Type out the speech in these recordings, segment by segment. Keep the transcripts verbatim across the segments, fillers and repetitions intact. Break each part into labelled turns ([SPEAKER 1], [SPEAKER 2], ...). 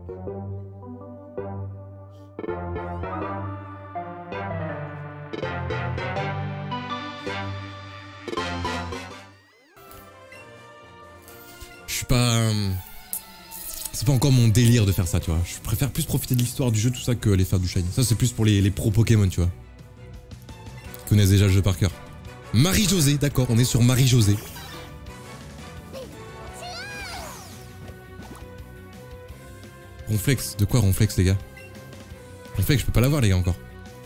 [SPEAKER 1] Je suis pas... Euh... C'est pas encore mon délire de faire ça, tu vois. Je préfère plus profiter de l'histoire du jeu, tout ça, que aller faire du shiny. Ça, c'est plus pour les, les pros Pokémon, tu vois. Qui connaissent déjà le jeu par cœur. Marie-Josée, d'accord, on est sur Marie-Josée. Ronflex, de quoi Ronflex, les gars? Ronflex, je peux pas l'avoir, les gars, encore.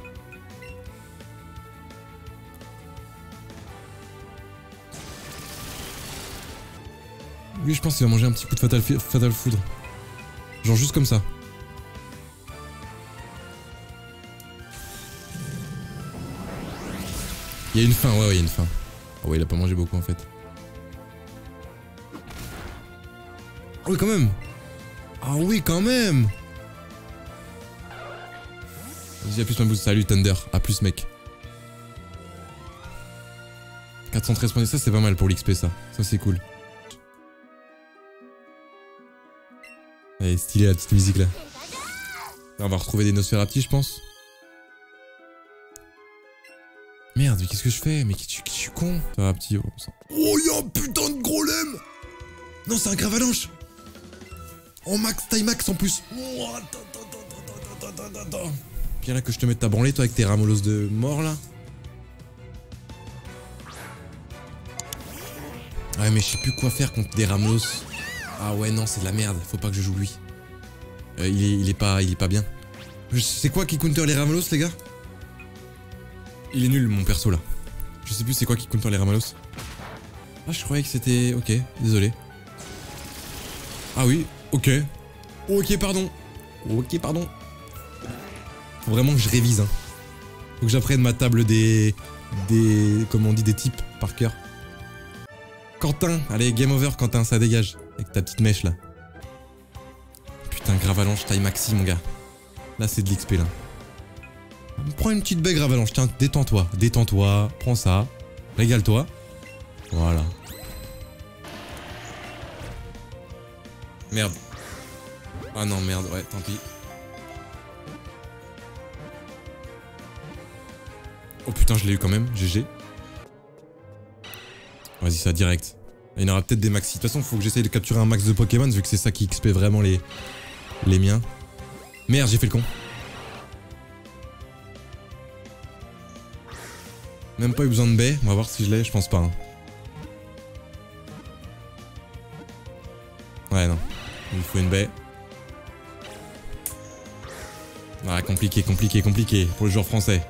[SPEAKER 1] Lui, je pense qu'il va manger un petit coup de Fatal, fatal Foudre. Genre juste comme ça. Il y a une fin, ouais, ouais, il y a une fin. Oh ouais, il a pas mangé beaucoup en fait. Ah oui, quand même. Ah oui, quand même. Vas-y, à plus ma boost. Salut Thunder. À plus mec. quatre cent treize points, ça c'est pas mal pour l'X P ça. Ça c'est cool. Elle est stylée la petite musique là. On va retrouver des Nosferatu je pense. Merde, mais qu'est-ce que je fais? Mais je suis con. Ça va petit. Oh y'a un putain de gros lemme. Non c'est un Gravalanche. En max, taille max en plus. Viens là que je te mette ta branlée toi avec tes ramolos de mort là. Ouais mais je sais plus quoi faire contre des ramolos. Ah ouais non c'est de la merde, faut pas que je joue lui. Euh, il, est, il est pas il est pas bien. C'est quoi qui counter les ramolos les gars? Il est nul mon perso là. Je sais plus c'est quoi qui counter les ramolos. Ah je croyais que c'était... Ok, désolé. Ah oui, ok. Ok pardon. Ok pardon. Faut vraiment que je révise hein. Faut que j'apprenne ma table des... Des... Comment on dit, des types par cœur. Quentin, allez game over Quentin, ça dégage. Avec ta petite mèche là. Putain, Gravalanche taille maxi mon gars. Là c'est de l'X P là. Prends une petite baie Gravalanche, tiens, détends-toi, détends-toi, prends ça, régale-toi. Voilà. Merde. Ah non merde, ouais, tant pis. Oh putain, je l'ai eu quand même, G G. Vas-y, ça direct. Il y en aura peut-être des maxi. De toute façon, faut que j'essaye de capturer un max de Pokémon vu que c'est ça qui X P vraiment les, les miens. Merde, j'ai fait le con. Même pas eu besoin de baie. On va voir si je l'ai, je pense pas. Hein. Ouais, non. Il me faut une baie. Ah, compliqué, compliqué, compliqué pour le joueur français.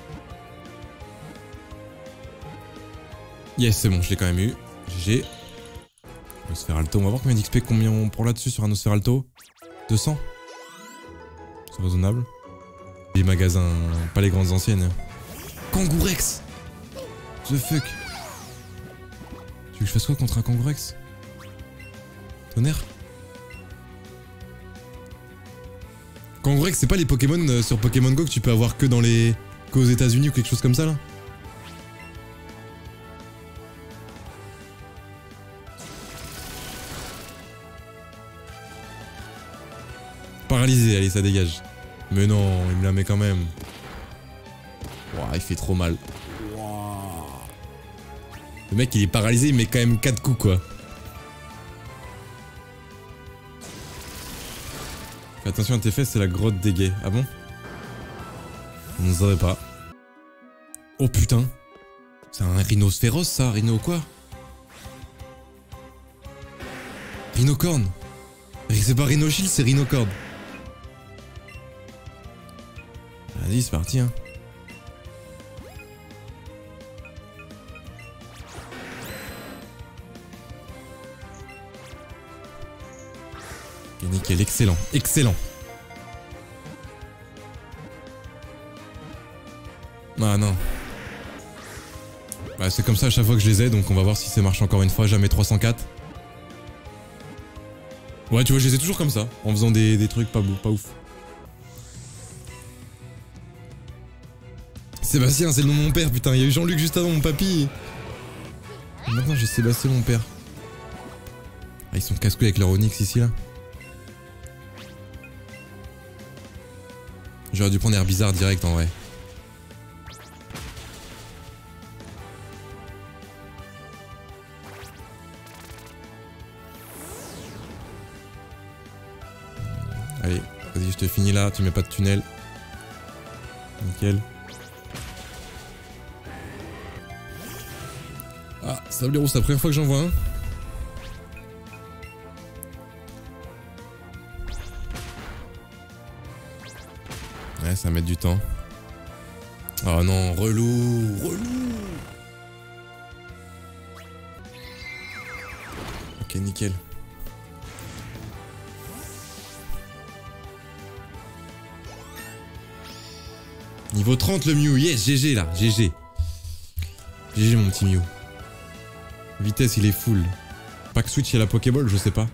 [SPEAKER 1] Yes, c'est bon, je l'ai quand même eu. G G. Nosferalto, on va voir combien d'X P combien on prend là-dessus sur un Nosferalto. deux cents. C'est raisonnable. Les magasins, pas les grandes anciennes. Kangourex. The fuck. Tu veux que je fasse quoi contre un Kangourex? Tonnerre. Kangourex, c'est pas les Pokémon euh, sur Pokémon Go que tu peux avoir que dans les... qu'aux États-Unis ou quelque chose comme ça là? Paralysé, allez, ça dégage. Mais non, il me la met quand même. Ouah, il fait trop mal. Ouah. Le mec, il est paralysé, il met quand même quatre coups, quoi. Fais attention à tes fesses, c'est la grotte des gays. Ah bon? On ne savait pas. Oh putain. C'est un rhinocéros, ça? Rhino quoi? Rhinocorne. C'est pas Rhinoshield, c'est Rhinocorne. Vas-y, c'est parti, hein. Ok, nickel, excellent, excellent. Ah non. Bah, c'est comme ça à chaque fois que je les ai, donc on va voir si ça marche encore une fois. Jamais trois cent quatre. Ouais, tu vois, je les ai toujours comme ça, en faisant des, des trucs pas, pas ouf. Sébastien, c'est le nom de mon père, putain. Il y a eu Jean-Luc juste avant, mon papy. Et maintenant, j'ai Sébastien, mon père. Ah, ils sont casse-couilles avec leur Onyx ici, là. J'aurais dû prendre Herbizarre direct en vrai. Allez, vas-y, je te finis là, tu mets pas de tunnel. Nickel. Ah, Sablero, c'est la première fois que j'en vois un. Ouais, ça va mettre du temps. Oh non, relou, relou. Ok, nickel. Niveau trente le Mew, yes, G G là, G G. G G mon petit Mew. Vitesse, il est full. Pack switch et la Pokéball, je sais pas.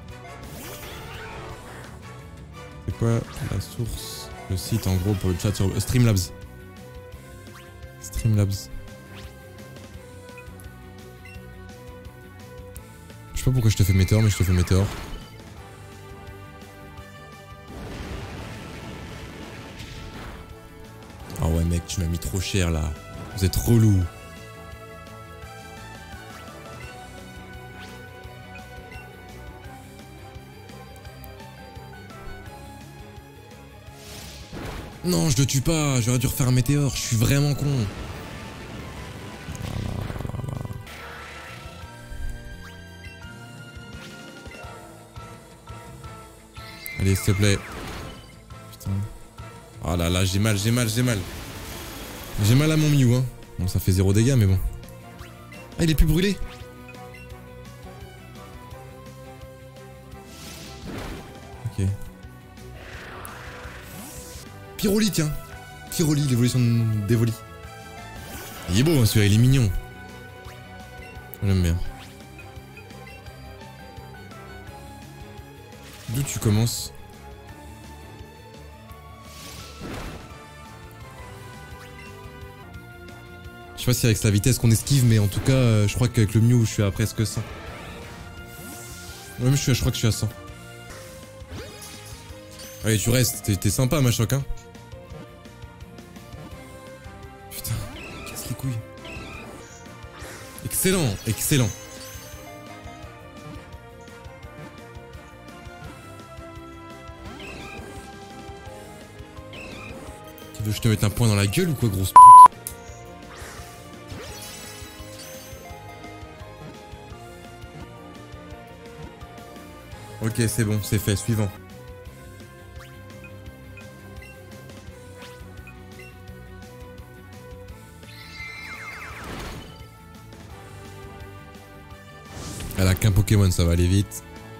[SPEAKER 1] C'est quoi la source? Le site en gros pour le chat sur euh, Streamlabs. Streamlabs. Je sais pas pourquoi je te fais météore, mais je te fais météore. Ah ouais mec, tu m'as mis trop cher là. Vous êtes relou. Non, je le tue pas, j'aurais dû refaire un météore, je suis vraiment con. Allez, s'il te plaît. Putain. Oh là là, j'ai mal, j'ai mal, j'ai mal. J'ai mal à mon Mew, hein. Bon, ça fait zéro dégâts, mais bon. Ah, il est plus brûlé. Ok. Pyroli, tiens. Pyroli, l'évolution d'Evoli. Il est beau, hein, celui-là, il est mignon. J'aime bien. D'où tu commences? Je sais pas si avec la vitesse qu'on esquive, mais en tout cas, euh, je crois qu'avec le Mew, je suis à presque cent. Ouais, mais je, suis à, je crois que je suis à cent. Allez, tu restes, t'es sympa, ma choc, hein. Putain, casse les couilles. Excellent, excellent. Tu veux que je te mette un point dans la gueule ou quoi, grosse pute? Ok, c'est bon, c'est fait, suivant. Elle a qu'un Pokémon, ça va aller vite.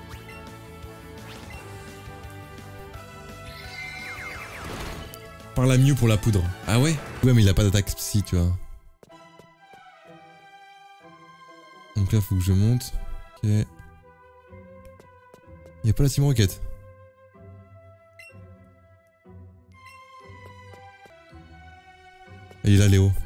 [SPEAKER 1] Par la Mew pour la poudre. Ah ouais? Ouais, mais il a pas d'attaque psy, tu vois. Donc là, faut que je monte. Ok. Y'a pas la Team Rocket. Et il est là, Léo.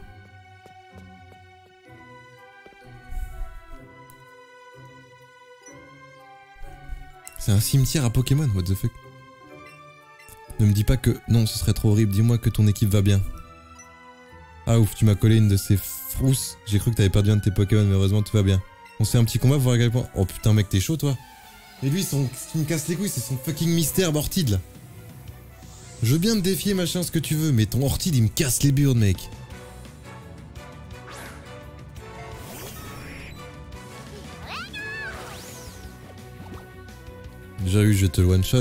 [SPEAKER 1] C'est un cimetière à Pokémon, what the fuck. Ne me dis pas que... Non, ce serait trop horrible, dis-moi que ton équipe va bien. Ah ouf, tu m'as collé une de ces frousses. J'ai cru que t'avais perdu un de tes Pokémon, mais heureusement tout va bien. On se fait un petit combat pour voir à quel point... Oh putain mec, t'es chaud toi. Mais lui, son... ce qui me casse les couilles, c'est son fucking mystère Ortide là. Je veux bien te défier machin, ce que tu veux, mais ton Ortide il me casse les burnes mec. Déjà eu, je te le one shot.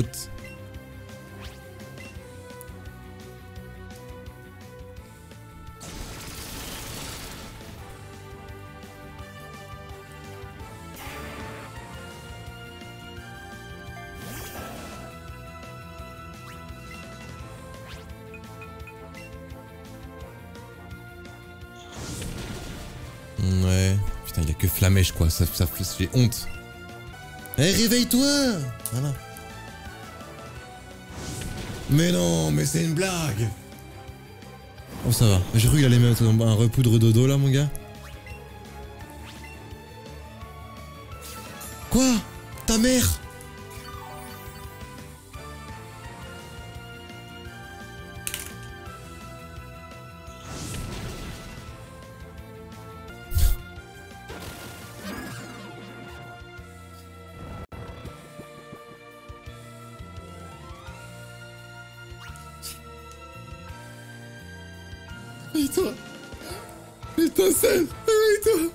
[SPEAKER 1] Ouais. Putain, il y a que Flamèche quoi, ça, ça fait honte. Eh, hey, réveille-toi! Voilà. Mais non, mais c'est une blague! Oh, ça va. J'ai cru qu'il allait mettre un repoudre dodo là, mon gars. Quoi? Ta mère? Réveille-toi. L'étincelle, réveille-toi.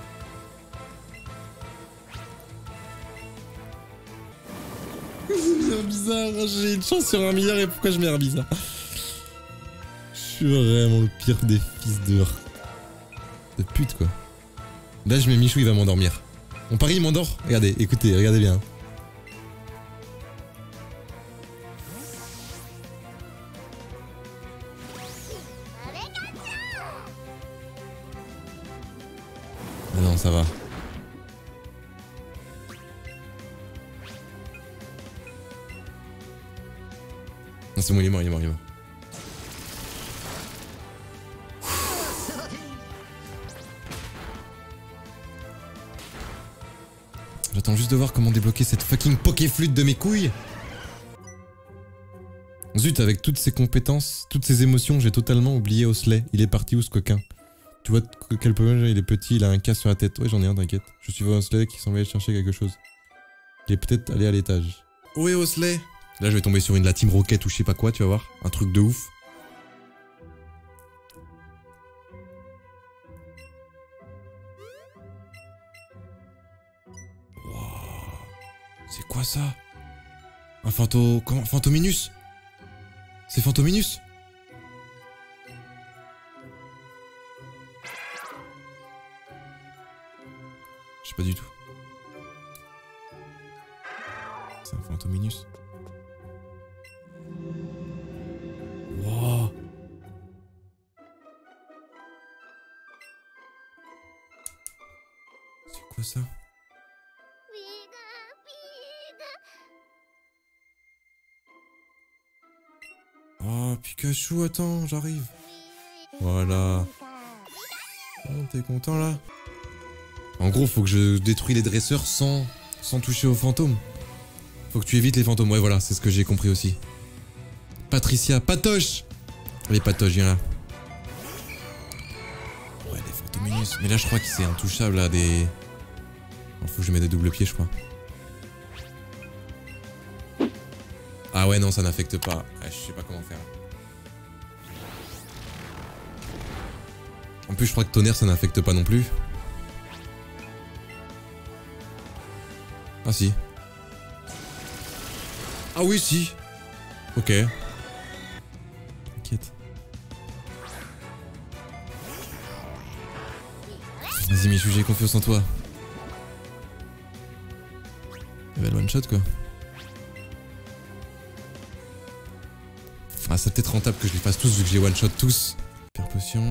[SPEAKER 1] C'est bien bizarre, j'ai une chance sur un milliard et pourquoi je mets un bizarre? Je suis vraiment le pire des fils de... de pute quoi. Là je mets Michou, il va m'endormir. Mon pari il m'endort. Regardez, écoutez, regardez bien. Ah non, ça va. Non, c'est bon, il est mort, il est mort, il est mort. J'attends juste de voir comment débloquer cette fucking Pokéflûte de mes couilles. Zut, avec toutes ces compétences, toutes ces émotions, j'ai totalement oublié Osley. Il est parti où ce coquin? Tu vois quel Pokémon il est petit, il a un cas sur la tête. Ouais, j'en ai un, t'inquiète. Je suis Osley qui semblait aller chercher quelque chose. Il est peut-être allé à l'étage. Où est Osley? Là, je vais tomber sur une de la Team Rocket ou je sais pas quoi, tu vas voir. Un truc de ouf. Wow. C'est quoi ça? Un phanto... Comment? Phantominus? C'est Phantominus? Je sais pas du tout. C'est un Phantominus. Wow. C'est quoi ça? Oh, Pikachu, attends, j'arrive. Voilà. Oh, t'es content là? En gros, faut que je détruis les dresseurs sans, sans toucher aux fantômes. Faut que tu évites les fantômes. Ouais, voilà, c'est ce que j'ai compris aussi. Patricia, Patoche! Allez, Patoche, viens là. Ouais, les Phantominus. Mais là, je crois que c'est intouchable là, des... Oh, faut que je mette des doubles pieds, je crois. Ah ouais, non, ça n'affecte pas. Ah, je sais pas comment faire. En plus, je crois que tonnerre, ça n'affecte pas non plus. Ah si. Ah oui, si. Ok. T'inquiète. Vas-y Michou, j'ai confiance en toi. Il va le one shot quoi. Ah, c'est peut-être rentable que je les fasse tous vu que j'ai one shot tous. Hyper potion.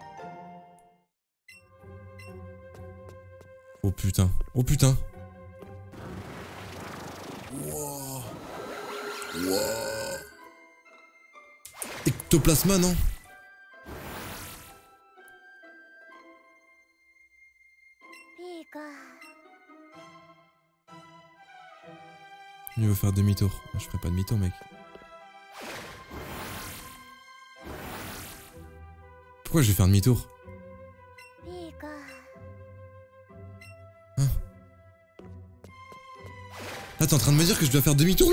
[SPEAKER 1] Oh putain. Oh putain. Wow. Wow. Ectoplasma, non? Il veut faire demi-tour. Je ferai pas demi-tour, mec. Pourquoi je vais faire demi-tour? Hein? Là, t'es en train de me dire que je dois faire demi-tour, là?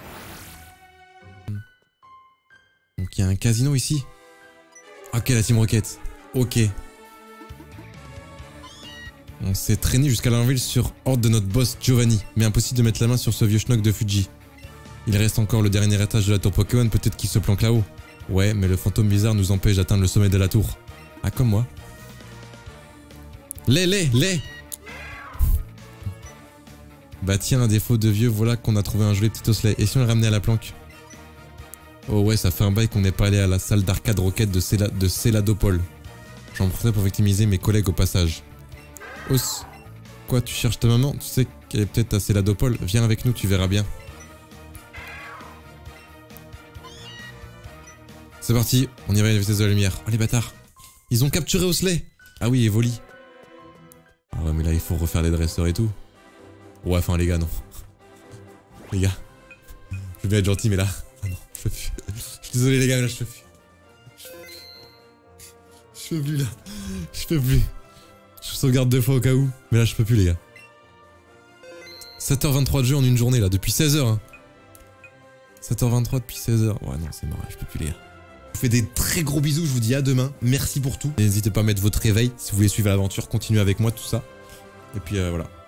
[SPEAKER 1] Donc, il y a un casino ici. Ok, la Team Rocket. Ok. On s'est traîné jusqu'à l'enville sur ordre de notre boss Giovanni, mais impossible de mettre la main sur ce vieux schnock de Fuji. Il reste encore le dernier étage de la tour Pokémon, peut-être qu'il se planque là-haut. Ouais, mais le fantôme bizarre nous empêche d'atteindre le sommet de la tour. Ah, comme moi. Les, les, les. Bah tiens, un défaut de vieux, voilà qu'on a trouvé un joli petit osselet. Et si on le ramenait à la planque? Oh ouais, ça fait un bail qu'on n'est pas allé à la salle d'arcade roquette de, Céla de Céladopole. J'en profiterai pour victimiser mes collègues au passage. Os, quoi, tu cherches ta maman? Tu sais qu'elle est peut-être à Céladopole. Viens avec nous, tu verras bien. C'est parti, on y va à la vitesse de la lumière. Oh les bâtards. Ils ont capturé Osley. Ah oui, et Voli. Ah ouais, mais là il faut refaire les dresseurs et tout. Ouais, enfin les gars, non. Les gars. Je veux bien être gentil, mais là... Ah non, je peux plus. Je suis désolé les gars, mais là je peux plus. Je peux plus là. Je peux plus. Je sauvegarde deux fois au cas où. Mais là je peux plus les gars. sept heures vingt-trois de jeu en une journée là, depuis seize heures. Hein. sept heures vingt-trois depuis seize heures. Ouais non, c'est marrant, je peux plus les gars. fais des très gros bisous, je vous dis à demain. Merci pour tout. N'hésitez pas à mettre votre réveil si vous voulez suivre l'aventure, continuez avec moi, tout ça. Et puis euh, voilà.